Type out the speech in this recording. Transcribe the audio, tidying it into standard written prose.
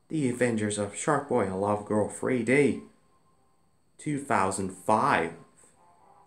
The Adventures of Sharkboy and Lavagirl 3D, 2005.